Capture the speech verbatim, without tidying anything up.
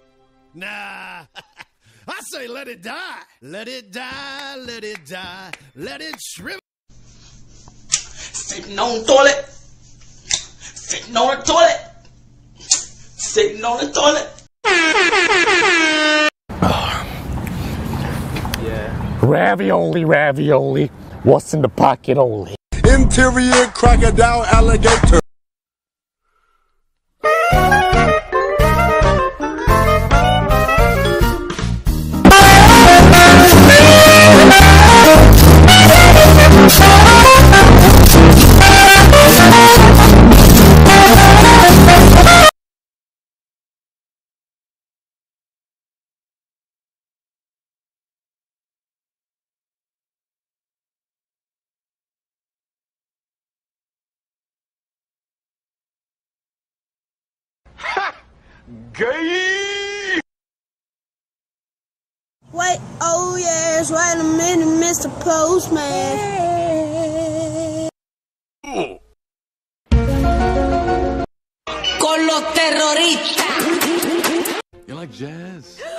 Nah. I say let it die. Let it die, let it die, let it shrivel. Sitting on the toilet. Sitting on the toilet. Sitting on the toilet. Yeah. Ravioli, ravioli. What's in the pocket only? Interior crocodile alligator. Gay! Wait, oh yes, wait a minute, Mister Postman. Con los terroristas. You like jazz?